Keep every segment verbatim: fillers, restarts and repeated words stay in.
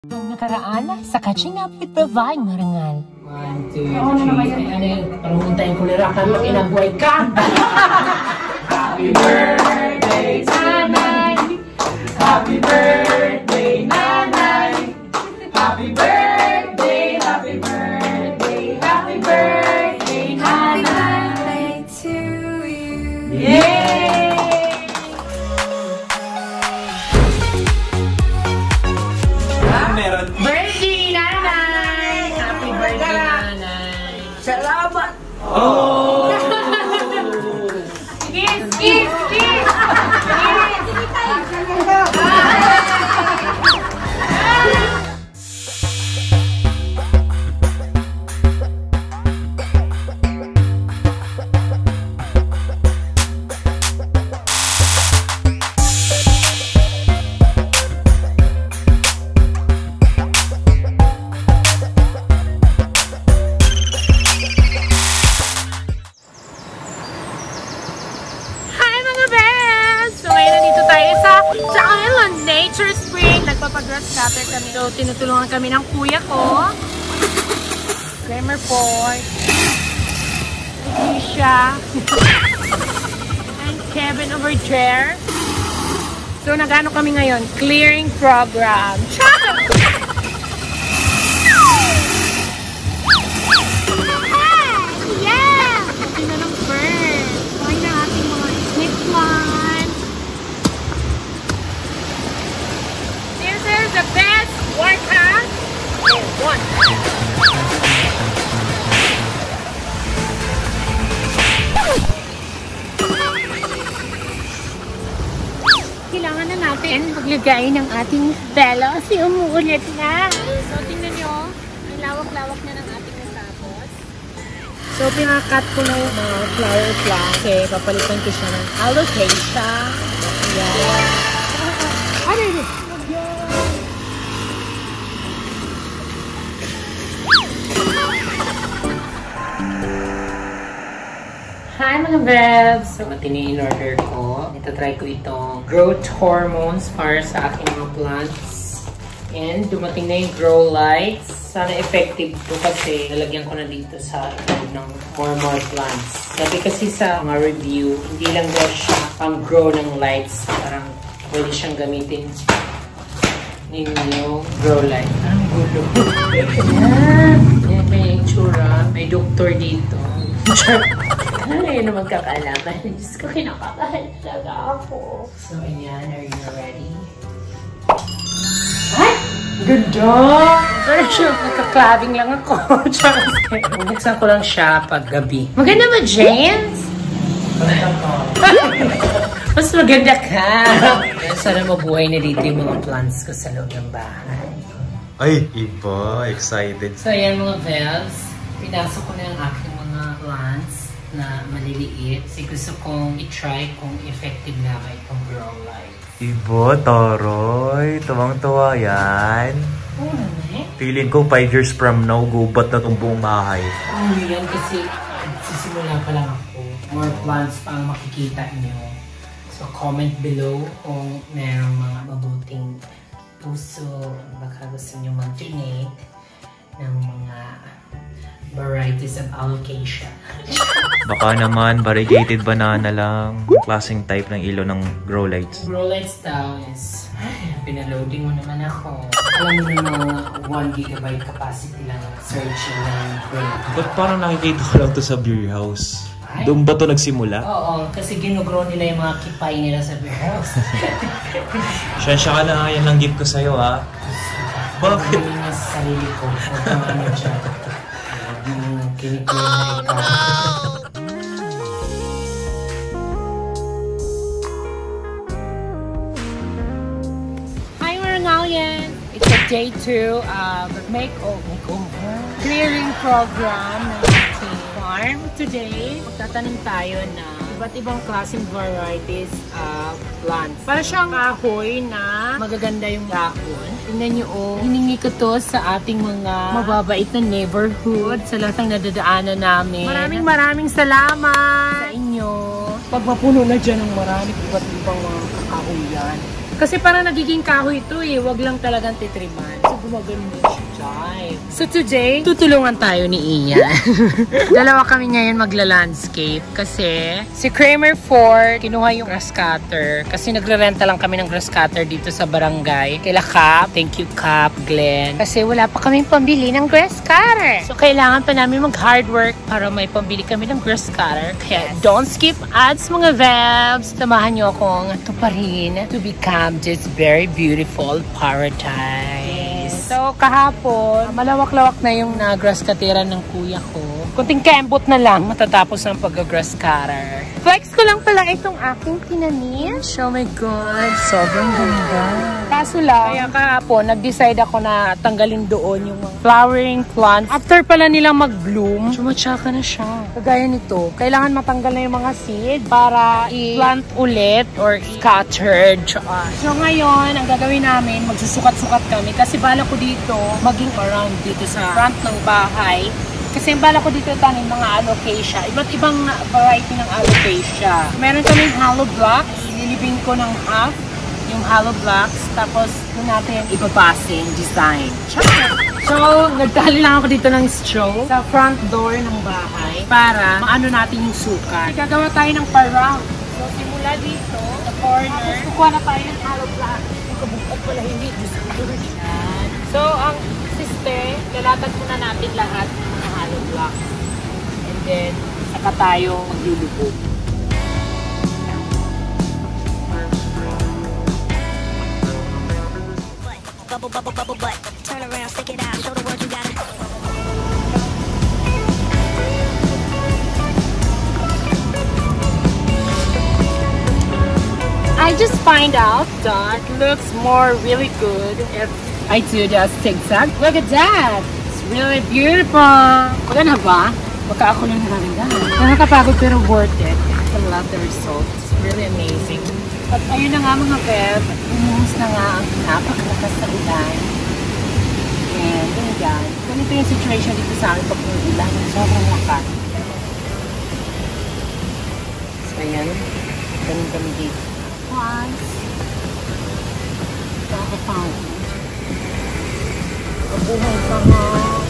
Ang nakaraan sa catching up with Vavaeng Marangal. One, two, three. Ano yun? Pangunta yung kulirakan mo, inabuhay ka! Happy birthday, nanay! Happy birthday, nanay! Happy birthday, happy birthday, happy birthday, nanay! To you! Yay! Meron. Birthday, nanay! Happy birthday, nanay! Salamat! Oh! Kiss, kiss, kiss! Nature Spring. Nagpapagrass cutter kami. So, tinutulungan kami ng kuya ko. Kramer po. Alicia. And Kevin over there. So, nagano kami ngayon? Clearing program. Yeah! Pati na ng bird. Kaya na ating mga snake plants. The best workout in one. Kailangan na natin maglagay ng ating Vesos. Umuulit na. So, tingnan nyo. Ang lawak-lawak na ng ating natapos. So, pinakat ko na yung mga flower plant. Okay, papalitan ko siya ng alocasia. Ayan. Ano yun? Hi mga bebs! So, matini in order ko. Itatry ko itong growth hormones para sa aking mga plants. And dumating na yung grow lights. Sana effective to kasi nalagyan ko na dito sa loob ng more more plants. Sabi kasi sa mga review, hindi lang daw siya pang grow ng lights. Parang pwede siyang gamitin ninyo grow light. Ang gulo. Yan, may itsura. May doktor dito. Ay, ano magkakalaman? Diyos ko, kinakabahan talaga ako. So, ayan. Are you ready? Ay! Ganda! Pero siya, nagka-clubbing lang ako. Buksan ko lang siya pag gabi. Maganda ba, James? Mas maganda ka. Sana mabuhay na dito yung mga plants ko sa loob ng bahay. Ay, iba. Excited. So, ayan mga Vels. Pinasok ko na yung aking mga plants na maliliit. Kasi gusto kong i-try kung effective na ba itong grow light. Iba, taroy. Tuwang-tuwa yan. Oo naman eh. Feeling ko five years from now, gubat na itong buong bahay. Oo yan kasi sisimula pa lang ako. More plants pa ang makikita nyo. So comment below kung merong mga mabuting puso. Baka gusto nyo mag-donate ng mga varieties of alocasia. Baka naman, variegated banana lang. Klaseng type ng ilaw ng grow lights. Grow lights daw is, ay, pinaloading mo naman ako. Alam mo na mga one gigabyte capacity lang ang searching ng brain. Ba't parang nakikita ko lang to sa beer house? Ay? Doon ba to nagsimula? Oo, kasi ginugrow nila yung mga kipay nila sa beer house. Siyensya ka na, yan lang gift ko sa'yo ha. Bakit? Hindi nga sa sarili ko. Huwag kang ano dyan. Yung kinikil na ikaw. Hi Marangal! It's a day two of makeover clearing program ng ating farm. Today, magtatanim tayo na iba't ibang klaseng varieties of plants. Para siyang kahoy na magaganda yung dahon. Tingnan nyo oh, hiningi ko to sa ating mga mababait na neighborhood sa lahat ng nadadaanan namin. Maraming maraming salamat sa inyo. Pag mapuno na dyan ng maraming iba't ibang mga kahoy yan. Kasi parang nagiging kahoy ito eh, wag lang talagang titriman. So, magaling siya. So today, tutulungan tayo ni Ian. Dalawa kami ngayon magla-landscape kasi si Kramer four kinuha yung grass cutter kasi nagre-renta lang kami ng grass cutter dito sa barangay. Kila Cap, thank you Cap, Glenn. Kasi wala pa kaming pambili ng grass cutter. So kailangan pa namin mag-hard work para may pambili kami ng grass cutter. Kaya don't skip ads mga vebs. Samahan nyo akong tuparin to become this very beautiful paradise. So kahapon, malawak-lawak na yung na grass cutteran ng kuya ko. Kunting kembot na lang matatapos ang pag-grass cutter. Flex ko lang pala itong aking tinanim. Oh my God, sobrang ganda. Kaso lang, kaya kahapon, nag-decide ako na tanggalin doon yung flowering plants. After pala nilang mag-bloom, sumatsaka na siya. Kagaya nito, kailangan matanggal na yung mga seed para i-plant ulit or scattered. So ngayon, ang gagawin namin, magsusukat-sukat kami kasi bala ko dito, maging around dito sa front ng bahay. Kasi yung bala ko dito tanin mga alocasia. Iba't ibang variety ng alocasia. Meron kaming hollow blocks. Nilibing ko ng half yung hollow blocks. Tapos doon natin ipapasin design. So, nagtali lang ako dito ng straw sa front door ng bahay para maano natin yung sukat. Gagawa tayo ng parang. So, simula dito, sa corner, kukuha na tayo ng hollow blocks. Yung kabukod pala hindi. So, ang sister, lalatag muna natin lahat ng hollow blocks. And then, saka tayo maglulubog. Bubble, bubble, bubble, butt. Turn around, stick it out, show the world you got it. I just find out that looks more really good if I do the zigzag. Look at that! It's really beautiful! Maganda ba? Baka ako lang nararamdaman. Nakakapagod pero worth it. I love the result. It's really amazing. At ayun na nga mga beb, umuhos na nga ang napakalakas na ulan. And ganyan. Ganito yung situation dito sa akin pag ulan. Sobrang lakas. So yan. Ganun kami dito. Once. Nakakapagod. Mabuhay pa nga.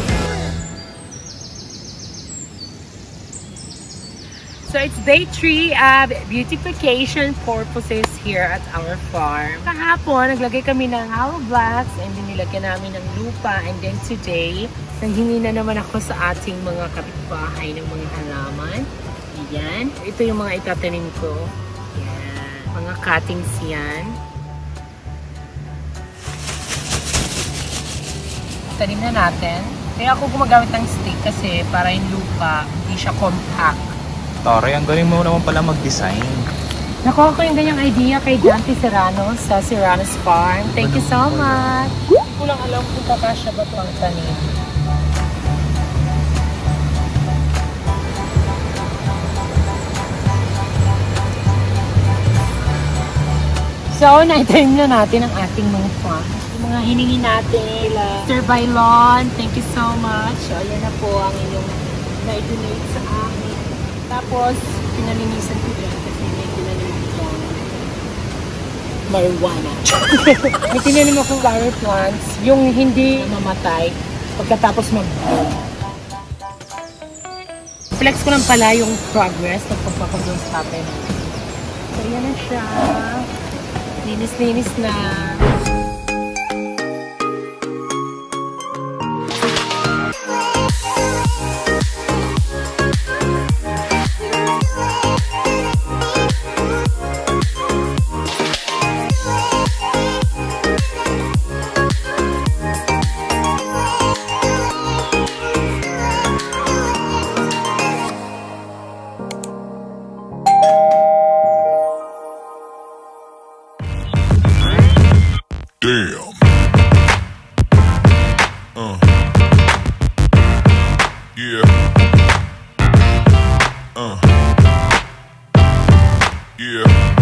So it's day three of beautification purposes here at our farm. Kahapon, naglagay kami ng hollow blocks and then nilagyan namin ng lupa. And then today, nanghingi na naman ako sa ating mga kapitbahay ng mga halaman. Ayan. Ito yung mga itatanim ko. Ayan. Mga cuttings yan. Tanim na natin. Kaya ako gumagamit ng stick kasi para yung lupa, hindi siya compact. Tore, ang galing mo naman pala mag-design. Nakuha ko yung ganyang idea kay Dante Serrano sa Serrano's Farm. Thank you so much. Hindi ko lang alam kung kakasya ba ito ang tanim. So, na-time na natin ang ating mga farm. Yung mga hiningi natin. Sir Bailon, thank you so much. So, ayan na po ang inyong na-donate sa akin. Tapos, pinalinisan ko din kasi may tinanim ko marijuana. May tinanim akong flower plants, yung hindi mamatay pagkatapos mag-bloom. Flex ko lang pala yung progress ng pagpapagloom sa akin. So, yan na siya. Linis-linis na. Damn. Uh. Yeah. Uh. Yeah.